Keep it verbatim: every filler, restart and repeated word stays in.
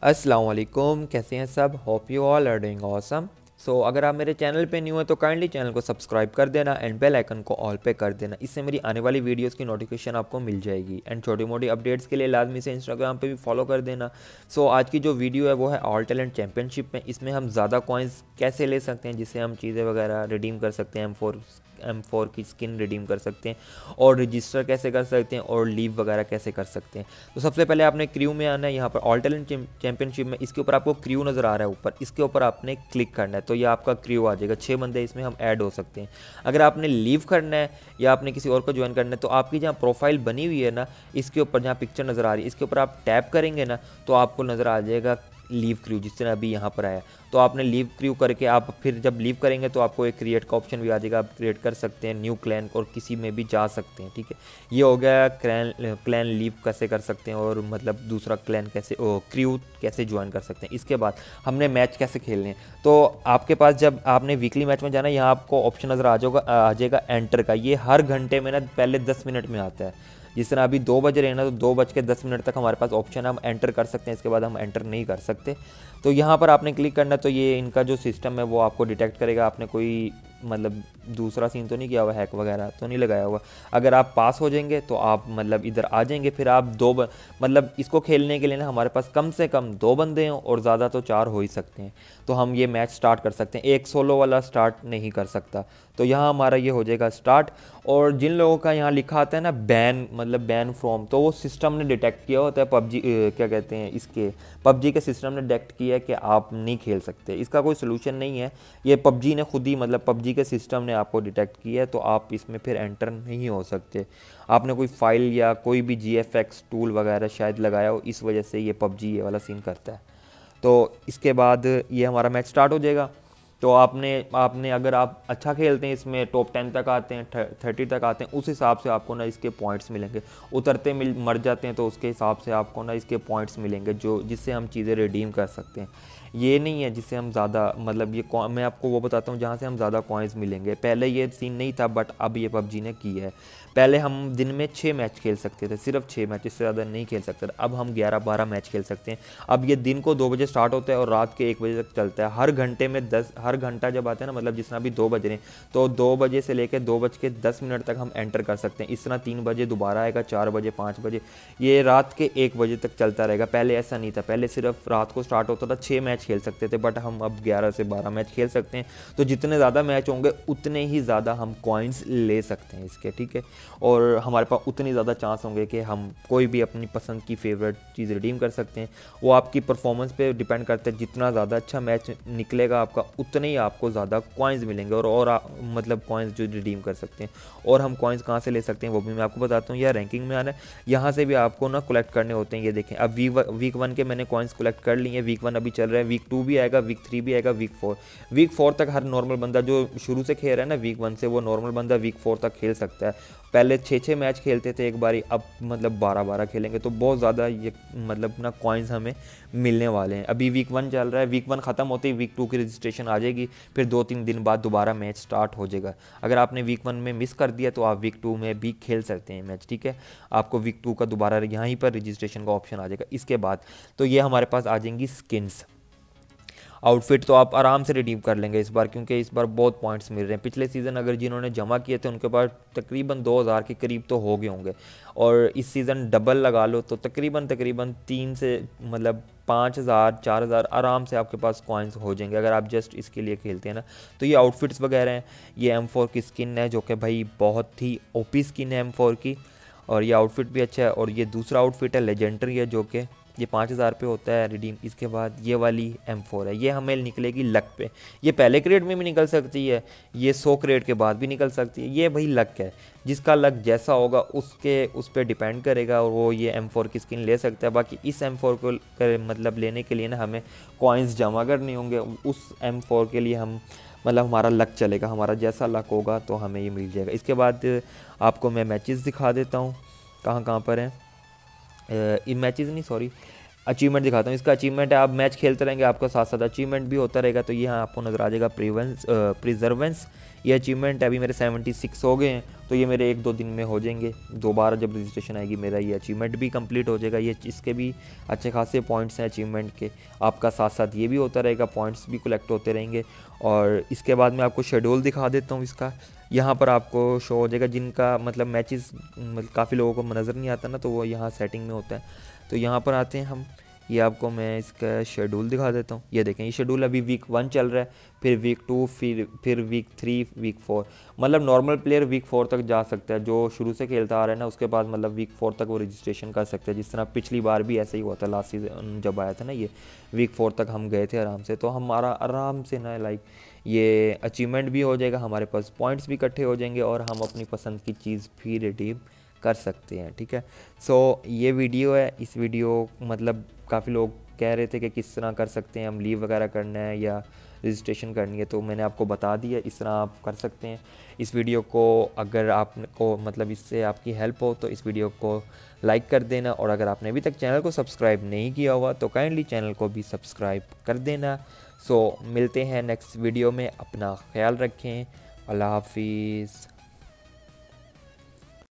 अस्सलाम वालेकुम, कैसे हैं सब। Hope you all are doing awesome. So अगर आप मेरे चैनल पे न्यू हैं तो काइंडली चैनल को सब्सक्राइब कर देना एंड बेल आइकन को ऑल पे कर देना। इससे मेरी आने वाली वीडियोस की नोटिफिकेशन आपको मिल जाएगी। एंड छोटी मोटी अपडेट्स के लिए लाजमी से इंस्टाग्राम पे भी फॉलो कर देना। सो so, आज की जो वीडियो है वो है ऑल टैलेंट चैम्पियनशिप में। इसमें हम ज़्यादा कॉइन्स कैसे ले सकते हैं जिससे हम चीज़ें वगैरह रिडीम कर सकते हैं, एम फोर एम फोर की स्किन रिडीम कर सकते हैं, और रजिस्टर कैसे कर सकते हैं, और लीव वगैरह कैसे कर सकते हैं। तो सबसे पहले आपने क्रू में आना है। यहाँ पर ऑल टैलेंट चैंपियनशिप में इसके ऊपर आपको क्रू नज़र आ रहा है ऊपर, इसके ऊपर आपने क्लिक करना है तो ये आपका क्रू आ जाएगा। छः बंदे इसमें हम ऐड हो सकते हैं। अगर आपने लीव करना है या आपने किसी और को ज्वाइन करना है तो आपकी जहाँ प्रोफाइल बनी हुई है ना, इसके ऊपर जहाँ पिक्चर नज़र आ रही है इसके ऊपर आप टैप करेंगे ना तो आपको नज़र आ जाएगा लीव क्रू, जिस तरह अभी यहाँ पर आया। तो आपने लीव क्रू करके आप फिर जब लीव करेंगे तो आपको एक क्रिएट का ऑप्शन भी आ जाएगा। आप क्रिएट कर सकते हैं न्यू क्लैन और किसी में भी जा सकते हैं। ठीक है, ये हो गया क्लैन क्लैन लीव कैसे कर सकते हैं और मतलब दूसरा क्लैन कैसे ओ, क्रू कैसे ज्वाइन कर सकते हैं। इसके बाद हमने मैच कैसे खेलने हैं। तो आपके पास जब आपने वीकली मैच में जाना है यहाँ आपको ऑप्शन नज़र आ जाएगा आ जाएगा एंटर का। ये हर घंटे में ना पहले दस मिनट में आता है। जिस तरह अभी दो बज रहे हैं ना, तो दो बज के दस मिनट तक हमारे पास ऑप्शन है, हम एंटर कर सकते हैं। इसके बाद हम एंटर नहीं कर सकते। तो यहाँ पर आपने क्लिक करना है तो ये इनका जो सिस्टम है वो आपको डिटेक्ट करेगा। आपने कोई मतलब दूसरा सीन तो नहीं किया हुआ, हैक वगैरह तो नहीं लगाया हुआ। अगर आप पास हो जाएंगे तो आप मतलब इधर आ जाएंगे। फिर आप दो ब... मतलब इसको खेलने के लिए ना हमारे पास कम से कम दो बंदे हैं और ज़्यादा तो चार हो ही सकते हैं। तो हम ये मैच स्टार्ट कर सकते हैं। एक सोलो वाला स्टार्ट नहीं कर सकता। तो यहाँ हमारा ये हो जाएगा स्टार्ट। और जिन लोगों का यहाँ लिखा आता है ना बैन, मतलब बैन फ्रॉम, तो वो सिस्टम ने डिटेक्ट किया होता है। पबजी क्या कहते हैं इसके, पबजी के सिस्टम ने डिटेक्ट किया है कि आप नहीं खेल सकते। इसका कोई सोल्यूशन नहीं है, ये पबजी ने खुद ही मतलब पबजी के सिस्टम ने आपको डिटेक्ट किया है। तो आप इसमें फिर एंटर नहीं हो सकते। आपने कोई फाइल या कोई भी जी एफ एक्स टूल वगैरह शायद लगाया हो, इस वजह से ये पबजी ये वाला सीन करता है। तो इसके बाद ये हमारा मैच स्टार्ट हो जाएगा। तो आपने आपने अगर आप अच्छा खेलते हैं, इसमें टॉप टेन तक आते हैं, थर्टी तक आते हैं, उस हिसाब से आपको ना इसके पॉइंट्स मिलेंगे। उतरते मिल मर जाते हैं तो उसके हिसाब से आपको ना इसके पॉइंट्स मिलेंगे जो जिससे हम चीज़ें रिडीम कर सकते हैं। ये नहीं है जिससे हम ज़्यादा मतलब ये मैं आपको वो बताता हूँ जहाँ से हम ज़्यादा कॉइन्स मिलेंगे। पहले ये सीन नहीं था बट अब ये पबजी ने की है। पहले हम दिन में छः मैच खेल सकते थे, सिर्फ छः मैच, इससे ज़्यादा नहीं खेल सकते थे। अब हम ग्यारह बारह मैच खेल सकते हैं। अब ये दिन को दो बजे स्टार्ट होता है और रात के एक बजे तक चलता है। हर घंटे में दस हर घंटा जब आता है ना, मतलब जिस तरह अभी दो बज रहे हैं तो दो बजे से लेकर दो बज के दस मिनट तक हम एंटर कर सकते हैं। इस तरह तीन बजे दोबारा आएगा, चार बजे, पाँच बजे, ये रात के एक बजे तक चलता रहेगा। पहले ऐसा नहीं था, पहले सिर्फ रात को स्टार्ट होता था, छः मैच खेल सकते थे। बट हम अब ग्यारह से बारह मैच खेल सकते हैं। तो जितने ज़्यादा मैच होंगे उतने ही ज़्यादा हम कॉइन्स ले सकते हैं इसके। ठीक है, और हमारे पास उतनी ज़्यादा चांस होंगे कि हम कोई भी अपनी पसंद की फेवरेट चीज़ रिडीम कर सकते हैं। वो आपकी परफॉर्मेंस पे डिपेंड करता है। जितना ज़्यादा अच्छा मैच निकलेगा आपका, उतने ही आपको ज़्यादा कॉइन्स मिलेंगे और और आ, मतलब कॉइन्स जो रिडीम कर सकते हैं। और हम कॉइन्स कहाँ से ले सकते हैं वो भी मैं आपको बताता हूँ। या रैंकिंग में आना है, यहाँ से भी आपको ना कलेक्ट करने होते हैं। ये देखें, अब वीक वीक वन के मैंने कॉइन्स कलेक्ट कर लिए हैं। वीक वन अभी चल रहा है, वीक टू भी आएगा, वीक थ्री भी आएगा, वीक फोर वीक फोर तक हर नॉर्मल बंदा जो शुरू से खेल रहा है ना वीक वन से, वो नॉर्मल बंदा वीक फोर तक खेल सकता है। पहले छः छः मैच खेलते थे एक बारी, अब मतलब बारह बारह खेलेंगे। तो बहुत ज़्यादा ये मतलब ना कॉइन्स हमें मिलने वाले हैं। अभी वीक वन चल रहा है, वीक वन ख़त्म होते ही वीक टू की रजिस्ट्रेशन आ जाएगी। फिर दो तीन दिन बाद दोबारा मैच स्टार्ट हो जाएगा। अगर आपने वीक वन में मिस कर दिया तो आप वीक टू में भी खेल सकते हैं मैच। ठीक है, आपको वीक टू का दोबारा यहीं पर रजिस्ट्रेशन का ऑप्शन आ जाएगा। इसके बाद तो ये हमारे पास आ जाएंगी स्किन्स। आउटफिट तो आप आराम से रिडीम कर लेंगे इस बार, क्योंकि इस बार बहुत पॉइंट्स मिल रहे हैं। पिछले सीज़न अगर जिन्होंने जमा किए थे उनके पास तकरीबन दो हज़ार के करीब तो हो गए होंगे, और इस सीज़न डबल लगा लो तो तकरीबन तकरीबन तीन से मतलब पाँच हज़ार चार हज़ार आराम से आपके पास कॉइन्स हो जाएंगे अगर आप जस्ट इसके लिए खेलते हैं ना। तो ये आउटफिट्स वगैरह हैं। ये एम फोर की स्किन है जो कि भाई बहुत ही ओपी स्किन है एम फोर की, और ये आउटफिट भी अच्छा है। और ये दूसरा आउटफिट है लेजेंडरी है जो कि ये पाँच हज़ार पे होता है रिडीम। इसके बाद ये वाली एम फोर है, ये हमें निकलेगी लक पे। ये पहले क्रेड में भी निकल सकती है, ये सौ क्रेड के बाद भी निकल सकती है। ये भाई लक है, जिसका लक जैसा होगा उसके उस पर डिपेंड करेगा और वो ये एम फोर की स्किन ले सकता है। बाकी इस एम फोर को मतलब लेने के लिए ना हमें कॉइन्स जमा करने होंगे। उस एम फोर के लिए हम मतलब हमारा लक चलेगा, हमारा जैसा लक होगा तो हमें ये मिल जाएगा। इसके बाद आपको मैं मैचेस दिखा देता हूँ कहाँ कहाँ पर हैं। इन मैचेस नहीं सॉरी अचीवमेंट दिखाता हूँ। इसका अचीवमेंट है, आप मैच खेलते रहेंगे आपका साथ साथ अचीवमेंट भी होता रहेगा। तो यहाँ आपको नज़र आ जाएगा प्रिवेंस प्रिजर्वेंस, ये अचीवमेंट है। अभी मेरे सेवेंटी सिक्स हो गए हैं, तो ये मेरे एक दो दिन में हो जाएंगे। दोबारा जब रजिस्ट्रेशन आएगी मेरा ये अचीवमेंट भी कंप्लीट हो जाएगा। ये इसके भी अच्छे खासे पॉइंट्स हैं अचीवमेंट के, आपका साथ साथ ये भी होता रहेगा, पॉइंट्स भी कलेक्ट होते रहेंगे। और इसके बाद मैं आपको शेड्यूल दिखा देता हूँ इसका। यहाँ पर आपको शो हो जाएगा जिनका मतलब मैचेस मतलब काफ़ी लोगों को नज़र नहीं आता ना, तो वो यहाँ सेटिंग में होता है। तो यहाँ पर आते हैं हम, ये आपको मैं इसका शेड्यूल दिखा देता हूँ। ये देखें, ये शेड्यूल अभी वीक वन चल रहा है, फिर वीक टू, फिर फिर वीक थ्री, वीक फोर। मतलब नॉर्मल प्लेयर वीक फोर तक जा सकता है, जो शुरू से खेलता आ रहा है ना, उसके बाद मतलब वीक फोर तक वो रजिस्ट्रेशन कर सकते हैं। जिस तरह पिछली बार भी ऐसा ही हुआ था, लास्ट सीजन जब आया था ना, ये वीक फोर तक हम गए थे आराम से। तो हमारा आराम से ना लाइक ये अचीवमेंट भी हो जाएगा, हमारे पास पॉइंट्स भी इकट्ठे हो जाएंगे, और हम अपनी पसंद की चीज़ भी रिडीम कर सकते हैं। ठीक है, सो ये वीडियो है। इस वीडियो मतलब काफ़ी लोग कह रहे थे कि किस तरह कर सकते हैं हम, लीव वगैरह करना है या रजिस्ट्रेशन करनी है, तो मैंने आपको बता दिया इस तरह आप कर सकते हैं। इस वीडियो को अगर आपको मतलब इससे आपकी हेल्प हो तो इस वीडियो को लाइक कर देना, और अगर आपने अभी तक चैनल को सब्सक्राइब नहीं किया हुआ तो काइंडली चैनल को भी सब्सक्राइब कर देना। सो मिलते हैं नेक्स्ट वीडियो में, अपना ख्याल रखें, अल्लाह हाफिज़।